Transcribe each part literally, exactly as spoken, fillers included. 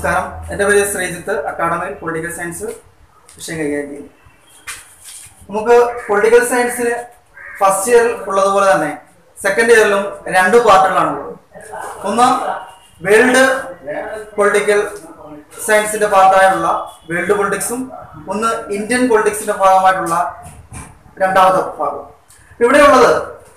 നമസ്കാരം. എൻ്റെ പേര് ശ്രീജിത്ത്. അക്കാഡമിയിൽ പൊളിറ്റിക്കൽ സയൻസ് വിഷയം കൈകാര്യം ചെയ്യും. നമുക്ക് പൊളിറ്റിക്കൽ സയൻസിന് ഫസ്റ്റ് ഇയറിൽ ഉള്ളതുപോലെ തന്നെ സെക്കൻഡ് ഇയറിലും രണ്ട് പാർട്ടുകളാണുള്ളത്. ഒന്ന് വേൾഡ് പൊളിറ്റിക്കൽ സയൻസിന്റെ പാർട്ടായുള്ള വേൾഡ് പൊളിറ്റിക്സും, ഒന്ന് ഇന്ത്യൻ പൊളിറ്റിക്സിന്റെ ഭാഗമായിട്ടുള്ള രണ്ടാമത്തെ ഭാഗം. ഇവിടെയുള്ളത്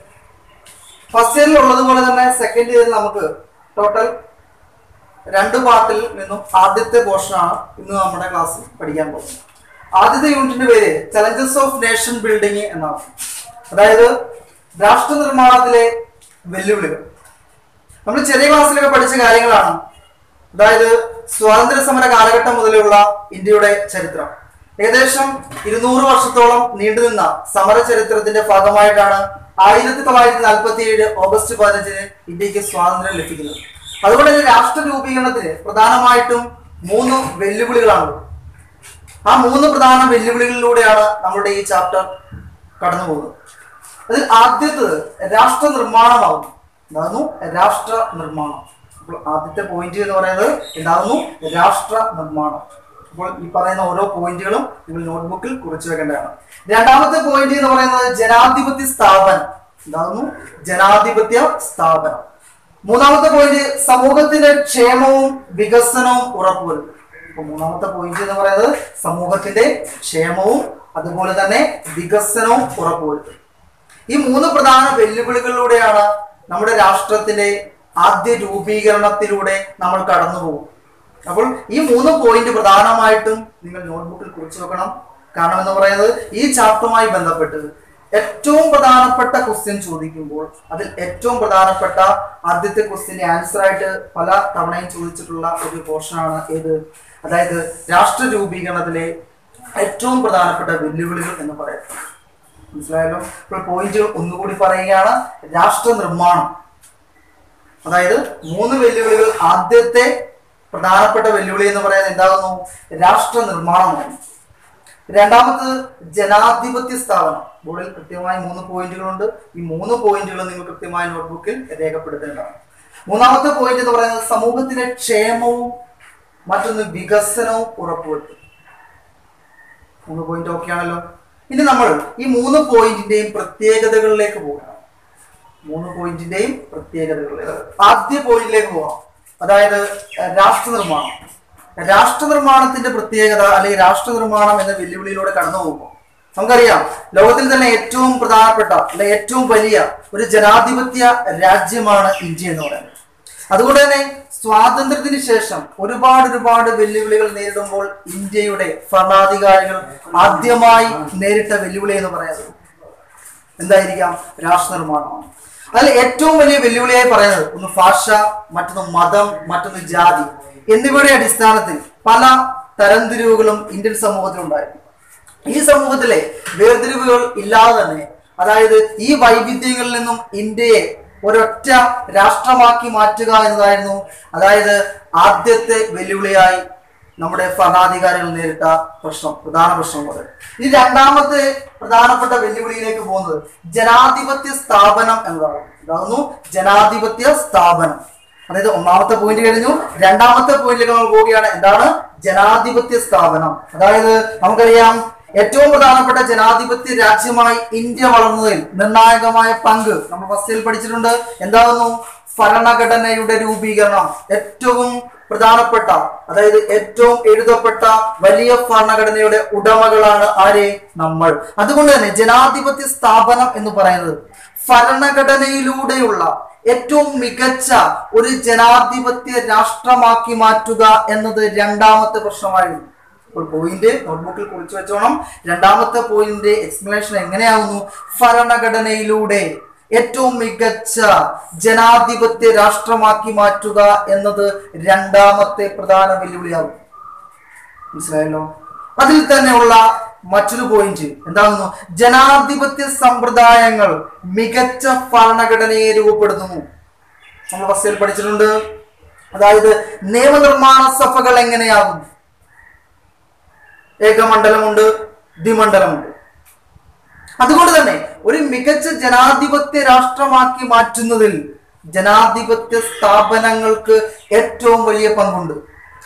ഫസ്റ്റ് ഇയറിൽ ഉള്ളതുപോലെ തന്നെ സെക്കൻഡ് ഇയറിൽ നമുക്ക് ടോട്ടൽ രണ്ട് പാർട്ടിൽ നിന്നും ആദ്യത്തെ പോർഷനാണ് ഇന്ന് നമ്മുടെ ക്ലാസ്സിൽ പഠിക്കാൻ പോകുന്നത്. ആദ്യത്തെ യൂണിറ്റിന്റെ പേര് ചലഞ്ചസ് ഓഫ് നേഷൻ ബിൽഡിംഗ് എന്നാണ്. അതായത് രാഷ്ട്ര നിർമ്മാണത്തിലെ വെല്ലുവിളികൾ. നമ്മൾ ചെറിയ ക്ലാസ്സിലൊക്കെ പഠിച്ച കാര്യങ്ങളാണ്. അതായത് സ്വാതന്ത്ര്യ സമര കാലഘട്ടം മുതലുള്ള ഇന്ത്യയുടെ ചരിത്രം. ഏകദേശം ഇരുന്നൂറ് വർഷത്തോളം നീണ്ടുനിന്ന സമര ചരിത്രത്തിന്റെ ഭാഗമായിട്ടാണ് ആയിരത്തി തൊള്ളായിരത്തി നാൽപ്പത്തി ഏഴ് ഓഗസ്റ്റ് പതിനഞ്ചിന് ഇന്ത്യക്ക് സ്വാതന്ത്ര്യം ലഭിക്കുന്നത്. അതുകൊണ്ട് തന്നെ രാഷ്ട്ര രൂപീകരണത്തിന് പ്രധാനമായിട്ടും മൂന്ന് വെല്ലുവിളികളാണ്. ആ മൂന്ന് പ്രധാന വെല്ലുവിളികളിലൂടെയാണ് നമ്മുടെ ഈ ചാപ്റ്റർ കടന്നു പോകുന്നത്. അതിൽ ആദ്യത്തേത് രാഷ്ട്ര നിർമ്മാണമാകുന്നു. എന്താകുന്നു? രാഷ്ട്ര നിർമ്മാണം. അപ്പോൾ ആദ്യത്തെ പോയിന്റ് എന്ന് പറയുന്നത് എന്താകുന്നു? രാഷ്ട്ര നിർമ്മാണം. അപ്പോൾ ഈ പറയുന്ന ഓരോ പോയിന്റുകളും നിങ്ങൾ നോട്ട്ബുക്കിൽ കുറിച്ചു വെക്കേണ്ടതാണ്. രണ്ടാമത്തെ പോയിന്റ് എന്ന് പറയുന്നത് ജനാധിപത്യ സ്ഥാപനം. എന്താകുന്നു? ജനാധിപത്യ സ്ഥാപനം. മൂന്നാമത്തെ പോയിന്റ് സമൂഹത്തിന്റെ ക്ഷേമവും വികസനവും ഉറപ്പുവരുത്തും. അപ്പൊ മൂന്നാമത്തെ പോയിന്റ് എന്ന് പറയുന്നത് സമൂഹത്തിന്റെ ക്ഷേമവും അതുപോലെ തന്നെ വികസനവും ഉറപ്പുവരുത്തും. ഈ മൂന്ന് പ്രധാന വെല്ലുവിളികളിലൂടെയാണ് നമ്മുടെ രാഷ്ട്രത്തിന്റെ ആദ്യ രൂപീകരണത്തിലൂടെ നമ്മൾ കടന്നു പോകും. അപ്പോൾ ഈ മൂന്ന് പോയിന്റ് പ്രധാനമായിട്ടും നിങ്ങൾ നോട്ട്ബുക്കിൽ കുറിച്ചു വെക്കണം. കാരണം എന്ന് പറയുന്നത് ഈ ചാപ്റ്ററുമായി ബന്ധപ്പെട്ട് ഏറ്റവും പ്രധാനപ്പെട്ട ക്വസ്റ്റ്യൻ ചോദിക്കുമ്പോൾ അതിൽ ഏറ്റവും പ്രധാനപ്പെട്ട ആദ്യത്തെ ക്വസ്റ്റ്യന്റെ ആൻസർ ആയിട്ട് പല തവണയും ചോദിച്ചിട്ടുള്ള ഒരു പോർഷനാണ് ഏത്? അതായത് രാഷ്ട്ര രൂപീകരണത്തിലെ ഏറ്റവും പ്രധാനപ്പെട്ട വെല്ലുവിളികൾ എന്ന് പറയാം. മനസ്സിലായല്ലോ? ഇപ്പോൾ പോയിന്റുകൾ ഒന്നുകൂടി പറയുകയാണ്. രാഷ്ട്ര നിർമ്മാണം, അതായത് മൂന്ന് വെല്ലുവിളികൾ. ആദ്യത്തെ പ്രധാനപ്പെട്ട വെല്ലുവിളി എന്ന് പറയുന്നത് എന്താകുന്നു? രാഷ്ട്ര നിർമ്മാണമാണ്. രണ്ടാമത് ജനാധിപത്യ സ്ഥാപനം. ബോർഡിൽ കൃത്യമായി മൂന്ന് പോയിന്റുകളുണ്ട്. ഈ മൂന്ന് പോയിന്റുകൾ നിങ്ങൾ കൃത്യമായി നോട്ട്ബുക്കിൽ രേഖപ്പെടുത്തേണ്ടതാണ്. മൂന്നാമത്തെ പോയിന്റ് എന്ന് പറയുന്നത് സമൂഹത്തിന്റെ ക്ഷേമവും മറ്റൊന്ന് വികസനവും ഉറപ്പുവരുത്തും. മൂന്ന് പോയിന്റ് ഓക്കെ ആണല്ലോ. ഇനി നമ്മൾ ഈ മൂന്ന് പോയിന്റിന്റെയും പ്രത്യേകതകളിലേക്ക് പോകണം. മൂന്ന് പോയിന്റിന്റെയും പ്രത്യേകതകളിലേക്ക് ആദ്യ പോയിന്റിലേക്ക് പോകാം. അതായത് രാഷ്ട്ര നിർമ്മാണം. രാഷ്ട്ര നിർമ്മാണത്തിന്റെ പ്രത്യേകത അല്ലെങ്കിൽ രാഷ്ട്ര നിർമ്മാണം എന്ന വെല്ലുവിളിയിലൂടെ കടന്നു പോകുമ്പോൾ നമുക്കറിയാം, ലോകത്തിൽ തന്നെ ഏറ്റവും പ്രധാനപ്പെട്ട അല്ലെ ഏറ്റവും വലിയ ഒരു ജനാധിപത്യ രാജ്യമാണ് ഇന്ത്യ എന്ന് പറയുന്നത്. അതുകൊണ്ട് തന്നെ സ്വാതന്ത്ര്യത്തിന് ശേഷം ഒരുപാട് ഒരുപാട് വെല്ലുവിളികൾ നേരിടുമ്പോൾ ഇന്ത്യയുടെ ഭരണാധികാരികൾ ആദ്യമായി നേരിട്ട വെല്ലുവിളി എന്ന് പറയുന്നത് എന്തായിരിക്കാം? രാഷ്ട്ര നിർമ്മാണമാണ്. അതിൽ ഏറ്റവും വലിയ വെല്ലുവിളിയായി പറയുന്നത് ഒന്ന് ഭാഷ, മറ്റൊന്ന് മതം, മറ്റൊന്ന് ജാതി എന്നിവയുടെ അടിസ്ഥാനത്തിൽ പല തരംതിരിവുകളും ഇന്ത്യൻ സമൂഹത്തിൽ ഉണ്ടായിരുന്നു. ഈ സമൂഹത്തിലെ വേർതിരിവുകൾ ഇല്ലാതെ തന്നെ, അതായത് ഈ വൈവിധ്യങ്ങളിൽ നിന്നും ഇന്ത്യയെ ഒരൊറ്റ രാഷ്ട്രമാക്കി മാറ്റുക എന്നതായിരുന്നു അതായത് ആദ്യത്തെ വെല്ലുവിളിയായി നമ്മുടെ ഭരണാധികാരികൾ നേരിട്ട പ്രശ്നം, പ്രധാന പ്രശ്നം പോലെ. ഈ രണ്ടാമത്തെ പ്രധാനപ്പെട്ട വെല്ലുവിളിയിലേക്ക് പോകുന്നത് ജനാധിപത്യ സ്ഥാപനം എന്നതാണ്. ഇതാകുന്നു ജനാധിപത്യ സ്ഥാപനം. അതായത് ഒന്നാമത്തെ പോയിന്റ് കഴിഞ്ഞു, രണ്ടാമത്തെ പോയിന്റിലേക്ക് നമ്മൾ പോവുകയാണ്. എന്താണ്? ജനാധിപത്യ സ്ഥാപനം. അതായത് നമുക്കറിയാം, ഏറ്റവും പ്രധാനപ്പെട്ട ജനാധിപത്യ രാജ്യമായി ഇന്ത്യ വളർന്നതിൽ നിർണായകമായ പങ്ക് നമ്മൾ ഫസ്റ്റിൽ പഠിച്ചിട്ടുണ്ട്. എന്താകുന്നു? ഭരണഘടനയുടെ രൂപീകരണം. ഏറ്റവും പ്രധാനപ്പെട്ട, അതായത് ഏറ്റവും എഴുതപ്പെട്ട വലിയ ഭരണഘടനയുടെ ഉടമകളാണ് ആരെ? നമ്മൾ. അതുകൊണ്ട് തന്നെ ജനാധിപത്യ സ്ഥാപനം എന്ന് പറയുന്നത് ഭരണഘടനയിലൂടെയുള്ള ഏറ്റവും മികച്ച ഒരു ജനാധിപത്യ രാഷ്ട്രമാക്കി മാറ്റുക എന്നത് രണ്ടാമത്തെ പ്രശ്നമായിരുന്നു. അപ്പോൾ പോയിന്റ് നോട്ട്ബുക്കിൽ കുറിച്ച് വെച്ചോണം. രണ്ടാമത്തെ പോയിന്റ് എക്സ്പ്ലനേഷൻ എങ്ങനെയാവുന്നു? ഭരണഘടനയിലൂടെ ഏറ്റവും മികച്ച ജനാധിപത്യ രാഷ്ട്രമാക്കി മാറ്റുക എന്നത് രണ്ടാമത്തെ പ്രധാന വെല്ലുവിളിയാകും. മനസ്സിലായല്ലോ? അതിൽ തന്നെയുള്ള മറ്റൊരു പോയിന്റ് എന്താകുന്നു? ജനാധിപത്യ സമ്പ്രദായങ്ങൾ മികച്ച ഭരണഘടനയെ രൂപപ്പെടുത്തുന്നു. നമ്മൾ ഫസ്റ്റിൽ പഠിച്ചിട്ടുണ്ട്. അതായത് നിയമനിർമ്മാണ സഭകൾ എങ്ങനെയാകും? ഏകമണ്ഡലമുണ്ട്, ദ്വിമണ്ഡലമുണ്ട്. അതുകൊണ്ട് തന്നെ ഒരു മികച്ച ജനാധിപത്യ രാഷ്ട്രമാക്കി മാറ്റുന്നതിൽ ജനാധിപത്യ സ്ഥാപനങ്ങൾക്ക് ഏറ്റവും വലിയ പങ്കുണ്ട്.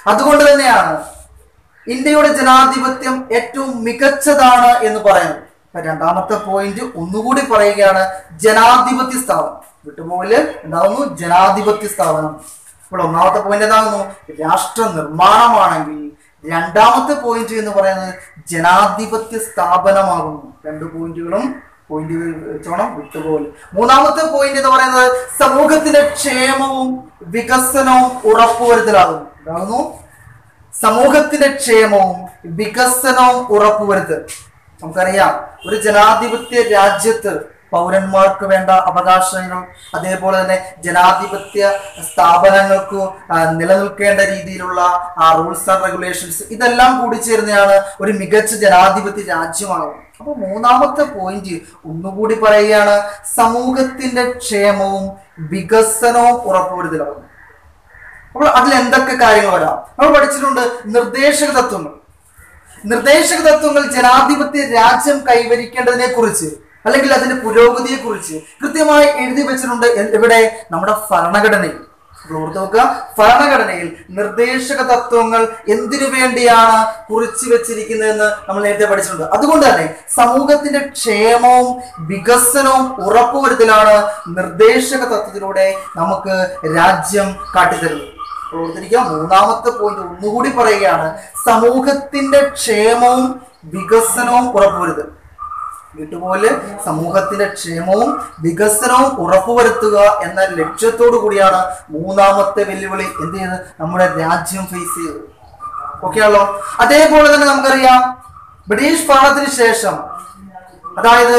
അതുകൊണ്ട് തന്നെയാണ് ഇന്ത്യയുടെ ജനാധിപത്യം ഏറ്റവും മികച്ചതാണ് എന്ന് പറയുന്നത്. രണ്ടാമത്തെ പോയിന്റ് ഒന്നുകൂടി പറയുകയാണ്, ജനാധിപത്യ സ്ഥാപനം. വിട്ടുപോലെ എന്താകുന്നു? ജനാധിപത്യ സ്ഥാപനം. ഇപ്പോൾ ഒന്നാമത്തെ പോയിന്റ് എന്താകുന്നു? രാഷ്ട്ര നിർമ്മാണമാണെങ്കിൽ രണ്ടാമത്തെ പോയിന്റ് എന്ന് പറയുന്നത് ജനാധിപത്യ സ്ഥാപനമാകുന്നു. രണ്ട് പോയിന്റുകളും പോയിന്റ് വെച്ചോണം, വിട്ടുപോലെ. മൂന്നാമത്തെ പോയിന്റ് എന്ന് പറയുന്നത് സമൂഹത്തിന്റെ ക്ഷേമവും വികസനവും ഉറപ്പുവരുത്തലാകുന്നു. എന്താകുന്നു? സമൂഹത്തിന്റെ ക്ഷേമവും വികസനവും ഉറപ്പുവരുത്തൽ. നമുക്കറിയാം, ഒരു ജനാധിപത്യ രാജ്യത്ത് പൗരന്മാർക്ക് വേണ്ട അവകാശങ്ങൾ, അതേപോലെ തന്നെ ജനാധിപത്യ സ്ഥാപനങ്ങൾക്ക് നിലനിൽക്കേണ്ട രീതിയിലുള്ള റൂൾസ് ആൻഡ് റെഗുലേഷൻസ്, ഇതെല്ലാം കൂടി ചേർന്നതാണ് ഒരു മികച്ച ജനാധിപത്യ രാജ്യമാകുന്നത്. അപ്പൊ മൂന്നാമത്തെ പോയിന്റ് ഒന്നുകൂടി പറയുകയാണ്, സമൂഹത്തിന്റെ ക്ഷേമവും വികസനവും ഉറപ്പുവരുത്തലാകുന്നു. അപ്പോൾ അതിൽ എന്തൊക്കെ കാര്യങ്ങൾ വരാം? നമ്മൾ പഠിച്ചിട്ടുണ്ട് നിർദ്ദേശക തത്വങ്ങൾ. നിർദ്ദേശക തത്വങ്ങൾ ജനാധിപത്യ രാജ്യം കൈവരിക്കേണ്ടതിനെ കുറിച്ച് അല്ലെങ്കിൽ അതിന്റെ പുരോഗതിയെ കുറിച്ച് കൃത്യമായി എഴുതി വെച്ചിട്ടുണ്ട്. ഇവിടെ നമ്മുടെ ഭരണഘടനയിൽ. ഓർത്ത് നോക്കുക, ഭരണഘടനയിൽ നിർദ്ദേശക തത്വങ്ങൾ എന്തിനു വേണ്ടിയാണ് കുറിച്ചു വെച്ചിരിക്കുന്നതെന്ന് നമ്മൾ നേരത്തെ പഠിച്ചിട്ടുണ്ട്. അതുകൊണ്ട് തന്നെ സമൂഹത്തിന്റെ ക്ഷേമവും വികസനവും ഉറപ്പുവരുത്തലാണ് നിർദ്ദേശക തത്വത്തിലൂടെ നമുക്ക് രാജ്യം കാട്ടിത്തരുന്നത്. ഓർത്തിരിക്കുക, മൂന്നാമത്തെ പോയിന്റ് ഒന്നുകൂടി പറയുകയാണ്, സമൂഹത്തിന്റെ ക്ഷേമവും വികസനവും ഉറപ്പുവരുത്തൽ. വീട്ടുപോലെ സമൂഹത്തിന്റെ ക്ഷേമവും വികസനവും ഉറപ്പുവരുത്തുക എന്ന ലക്ഷ്യത്തോടു കൂടിയാണ് മൂന്നാമത്തെ വെല്ലുവിളി എന്ത് ചെയ്യുന്നത്? നമ്മുടെ രാജ്യം ഫേസ് ചെയ്തത്. ഓക്കെ ആണല്ലോ. അതേപോലെ തന്നെ നമുക്കറിയാം, ബ്രിട്ടീഷ് ഭരണത്തിന് ശേഷം, അതായത്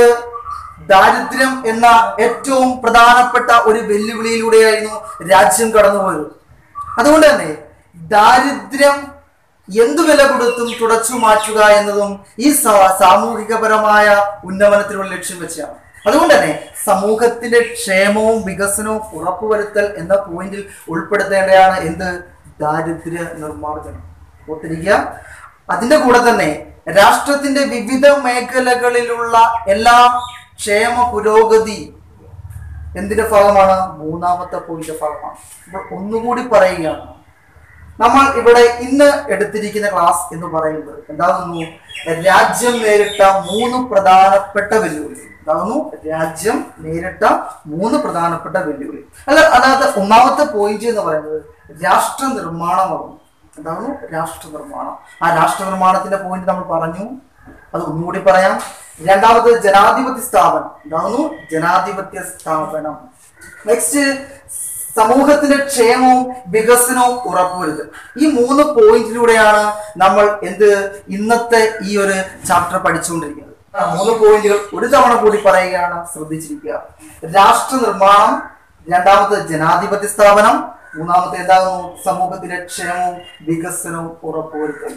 ദാരിദ്ര്യം എന്ന ഏറ്റവും പ്രധാനപ്പെട്ട ഒരു വെല്ലുവിളിയിലൂടെയായിരുന്നു രാജ്യം കടന്നുപോയത്. അതുകൊണ്ട് തന്നെ ദാരിദ്ര്യം എന്തു വില കൊടുത്തും തുടച്ചു മാറ്റുക എന്നതും ഈ സാമൂഹികപരമായ ഉന്നമനത്തിനുള്ള ലക്ഷ്യം വെച്ചാണ്. അതുകൊണ്ട് തന്നെ സമൂഹത്തിന്റെ ക്ഷേമവും വികസനവും ഉറപ്പുവരുത്തൽ എന്ന പോയിന്റിൽ ഉൾപ്പെടുത്തേണ്ടതാണ് എന്ത്? ദാരിദ്ര്യ നിർമ്മാർജ്ജനം. ഓർത്തിരിക്കുക. അതിന്റെ കൂടെ തന്നെ രാഷ്ട്രത്തിന്റെ വിവിധ മേഖലകളിലുള്ള എല്ലാ ക്ഷേമ പുരോഗതി എന്തിന്റെ ഭാഗമാണ്? മൂന്നാമത്തെ പോയിന്റ് ഭാഗമാണ്. അപ്പോൾ ഒന്നുകൂടി പറയുകയാണ്, നമ്മൾ ഇവിടെ ഇന്ന് എടുത്തിരിക്കുന്ന ക്ലാസ് എന്ന് പറയുന്നത് എന്താകുന്നു? രാജ്യം നേരിട്ട മൂന്ന് പ്രധാനപ്പെട്ട വെല്ലുവിളി. എന്താകുന്നു? രാജ്യം നേരിട്ട മൂന്ന് പ്രധാനപ്പെട്ട വെല്ലുവിളി. അല്ല, അതായത് ഒന്നാമത്തെ പോയിന്റ് എന്ന് പറയുന്നത് രാഷ്ട്ര നിർമ്മാണമാകുന്നു. എന്താകുന്നു? രാഷ്ട്ര നിർമ്മാണം. ആ രാഷ്ട്ര നിർമ്മാണത്തിന്റെ പോയിന്റ് നമ്മൾ പറഞ്ഞു, അത് ഒന്നുകൂടി പറയാം. രണ്ടാമത് ജനാധിപത്യ സ്ഥാപനം. എന്താകുന്നു? ജനാധിപത്യ സ്ഥാപനം. നെക്സ്റ്റ് സമൂഹത്തിന്റെ ക്ഷേമവും വികസനവും ഉറപ്പുവരുത്തുക. ഈ മൂന്ന് പോയിന്റിലൂടെയാണ് നമ്മൾ എന്ത് ഇന്നത്തെ ഈ ഒരു ചാപ്റ്റർ പഠിച്ചുകൊണ്ടിരിക്കുന്നത്. മൂന്ന് പോയിന്റുകൾ ഒരു തവണ കൂടി പറയുകയാണ്, ശ്രദ്ധിച്ചിരിക്കുക. രാഷ്ട്ര നിർമ്മാണം, രണ്ടാമത്തെ ജനാധിപത്യ സ്ഥാപനം, മൂന്നാമത്തെ എന്താകുന്നു? സമൂഹത്തിന്റെ ക്ഷേമവും വികസനവും ഉറപ്പുവരുത്തൽ.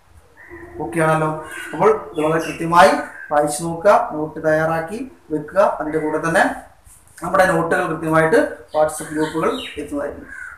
ഓക്കെ ആണല്ലോ. അപ്പോൾ ഇത് വളരെ കൃത്യമായി വായിച്ചു നോക്കുക, നോട്ട് തയ്യാറാക്കി വെക്കുക. അതിന്റെ കൂടെ തന്നെ നമ്മുടെ നോട്ടുകൾ കൃത്യമായിട്ട് വാട്സപ്പ് ഗ്രൂപ്പുകൾ എത്തുന്നതായിരിക്കും.